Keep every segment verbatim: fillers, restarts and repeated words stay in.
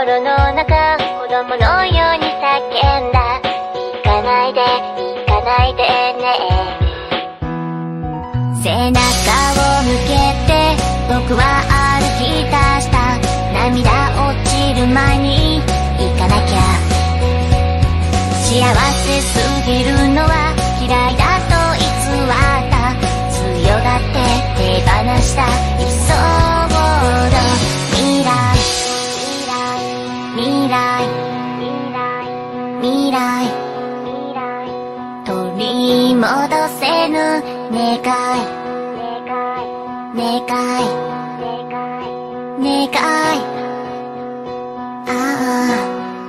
心の中、子供のように叫んだ。行かないで、行かないでね。背中を向けて僕は歩き出した。涙落ちる前に行かなきゃ。幸せすぎるのは嫌いだと偽った。強がって手放した理想の未来、未来、未来、取り戻せぬ願い、願い、願い、ああ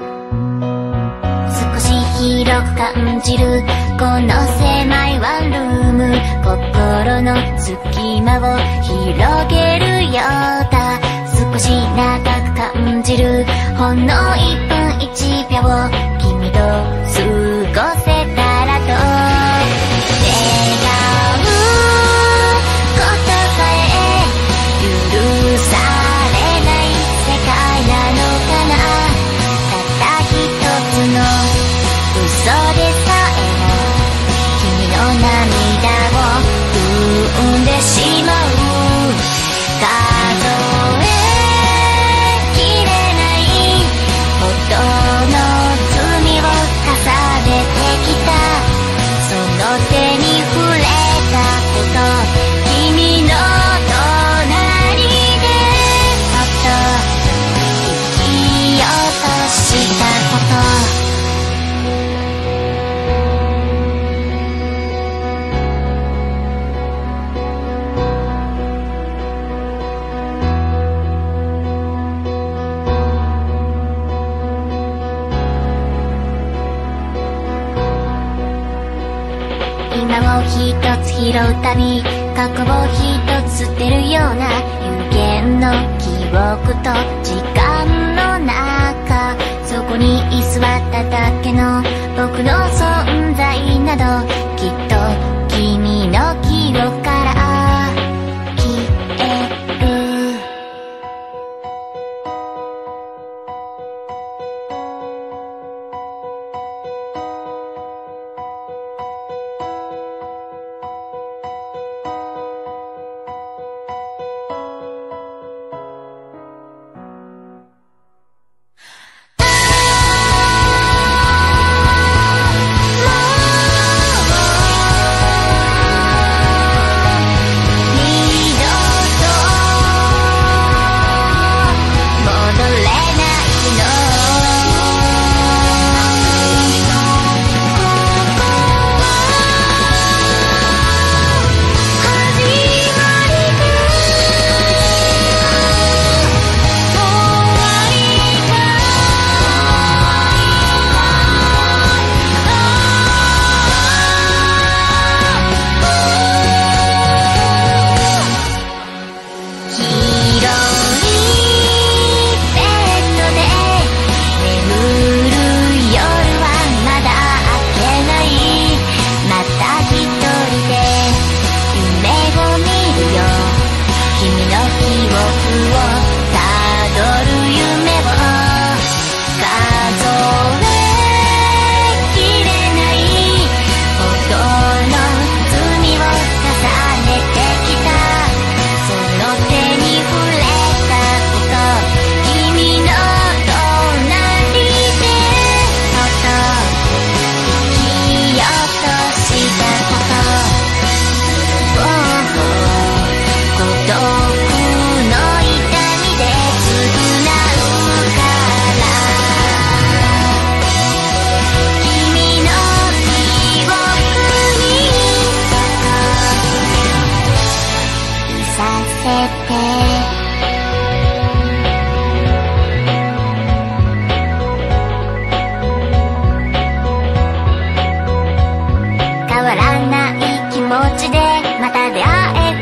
少し広く感じるこの狭いワンルーム、心の隙間を広げるようだ。少し長く感じるほんのいっぷんいちびょう、君と過ごせたらと願うことさえ許されない世界なのかな。たった一つの嘘でさえも君の涙を生んでしまう。数えきれないほどの罪を重ねてきた。その手に触れたこと、君の隣でそっと引き落としたこと。今を一つ拾うたび、過去を一つ捨てるような有限の記憶と時間の中、そこに居座っただけの僕の存在など、きっと君の記憶から消える。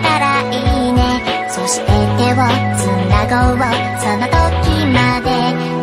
その時まで